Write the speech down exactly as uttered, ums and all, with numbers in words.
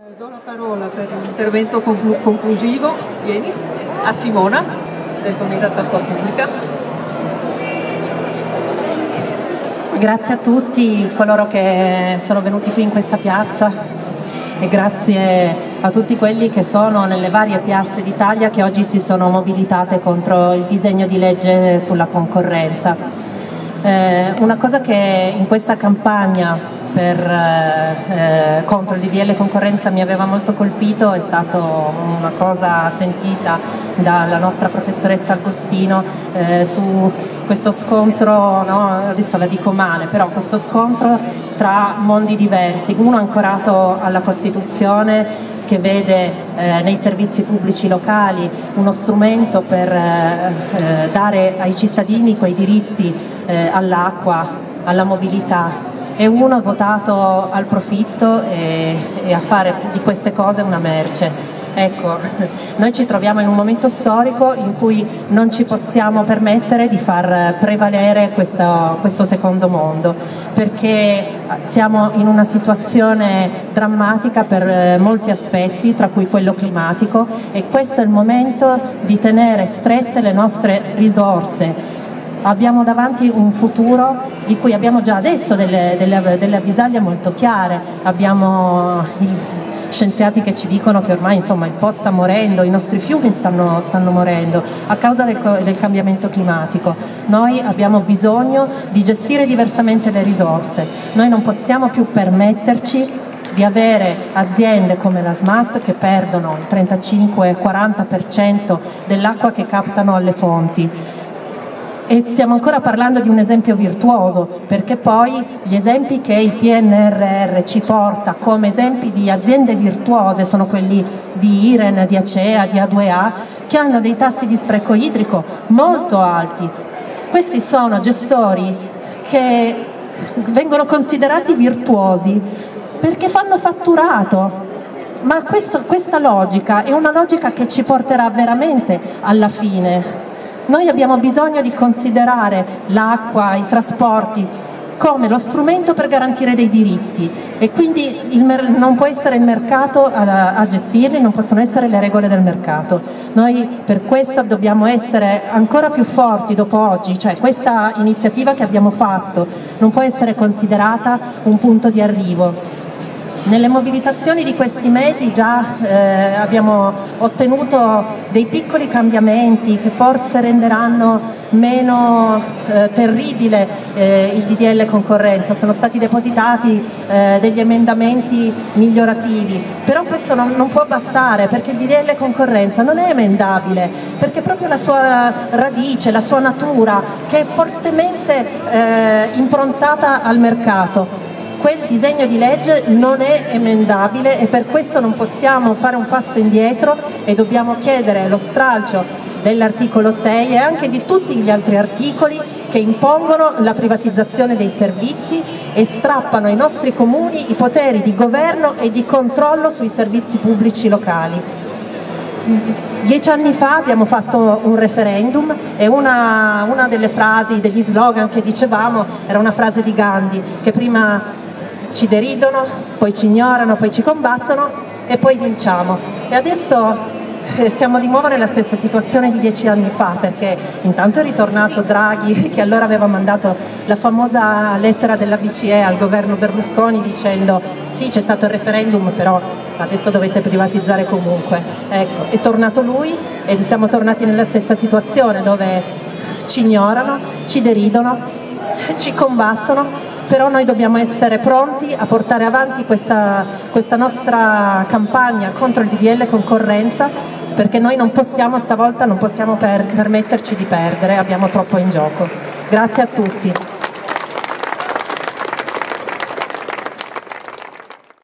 Do la parola per l'intervento conclu conclusivo Vieni, a Simona del Comitato Acqua Pubblica. Grazie a tutti coloro che sono venuti qui in questa piazza e grazie a tutti quelli che sono nelle varie piazze d'Italia che oggi si sono mobilitate contro il disegno di legge sulla concorrenza. Eh, una cosa che in questa campagna Per, eh, contro il D D L concorrenza mi aveva molto colpito è stata una cosa sentita dalla nostra professoressa Agostino eh, su questo scontro, no? Adesso la dico male, però questo scontro tra mondi diversi, uno ancorato alla Costituzione che vede eh, nei servizi pubblici locali uno strumento per eh, eh, dare ai cittadini quei diritti eh, all'acqua, alla mobilità, e uno votato al profitto e, e a fare di queste cose una merce. Ecco, noi ci troviamo in un momento storico in cui non ci possiamo permettere di far prevalere questo, questo secondo mondo, perché siamo in una situazione drammatica per molti aspetti, tra cui quello climatico, e questo è il momento di tenere strette le nostre risorse. Abbiamo davanti un futuro di cui abbiamo già adesso delle, delle, delle avvisaglie molto chiare, abbiamo i scienziati che ci dicono che ormai insomma, il Po sta morendo, i nostri fiumi stanno, stanno morendo a causa del, del cambiamento climatico. Noi abbiamo bisogno di gestire diversamente le risorse, noi non possiamo più permetterci di avere aziende come la SMAT che perdono il trentacinque quaranta per cento dell'acqua che captano alle fonti. E stiamo ancora parlando di un esempio virtuoso, perché poi gli esempi che il P N R R ci porta come esempi di aziende virtuose sono quelli di Iren, di Acea, di A due A, che hanno dei tassi di spreco idrico molto alti. Questi sono gestori che vengono considerati virtuosi perché fanno fatturato. Ma questo, questa logica è una logica che ci porterà veramente alla fine. Noi abbiamo bisogno di considerare l'acqua, i trasporti come lo strumento per garantire dei diritti e quindi il non può essere il mercato a, a gestirli, non possono essere le regole del mercato. Noi per questo dobbiamo essere ancora più forti dopo oggi, cioè questa iniziativa che abbiamo fatto non può essere considerata un punto di arrivo. Nelle mobilitazioni di questi mesi già eh, abbiamo ottenuto dei piccoli cambiamenti che forse renderanno meno eh, terribile eh, il D D L concorrenza. Sono stati depositati eh, degli emendamenti migliorativi, però questo non, non può bastare, perché il D D L concorrenza non è emendabile, perché proprio la sua radice, la sua natura, che è fortemente eh, improntata al mercato, quel disegno di legge non è emendabile e per questo non possiamo fare un passo indietro e dobbiamo chiedere lo stralcio dell'articolo sei e anche di tutti gli altri articoli che impongono la privatizzazione dei servizi e strappano ai nostri comuni i poteri di governo e di controllo sui servizi pubblici locali. Dieci anni fa abbiamo fatto un referendum e una, una delle frasi, degli slogan che dicevamo era una frase di Gandhi, che prima ci deridono, poi ci ignorano, poi ci combattono e poi vinciamo. E adesso eh, siamo di nuovo nella stessa situazione di dieci anni fa, perché intanto è ritornato Draghi, che allora aveva mandato la famosa lettera della B C E al governo Berlusconi dicendo sì, c'è stato il referendum, però adesso dovete privatizzare comunque. Ecco, è tornato lui e siamo tornati nella stessa situazione dove ci ignorano, ci deridono, ci combattono. Però noi dobbiamo essere pronti a portare avanti questa, questa nostra campagna contro il D D L concorrenza, perché noi non possiamo stavolta non possiamo per, permetterci di perdere, abbiamo troppo in gioco. Grazie a tutti.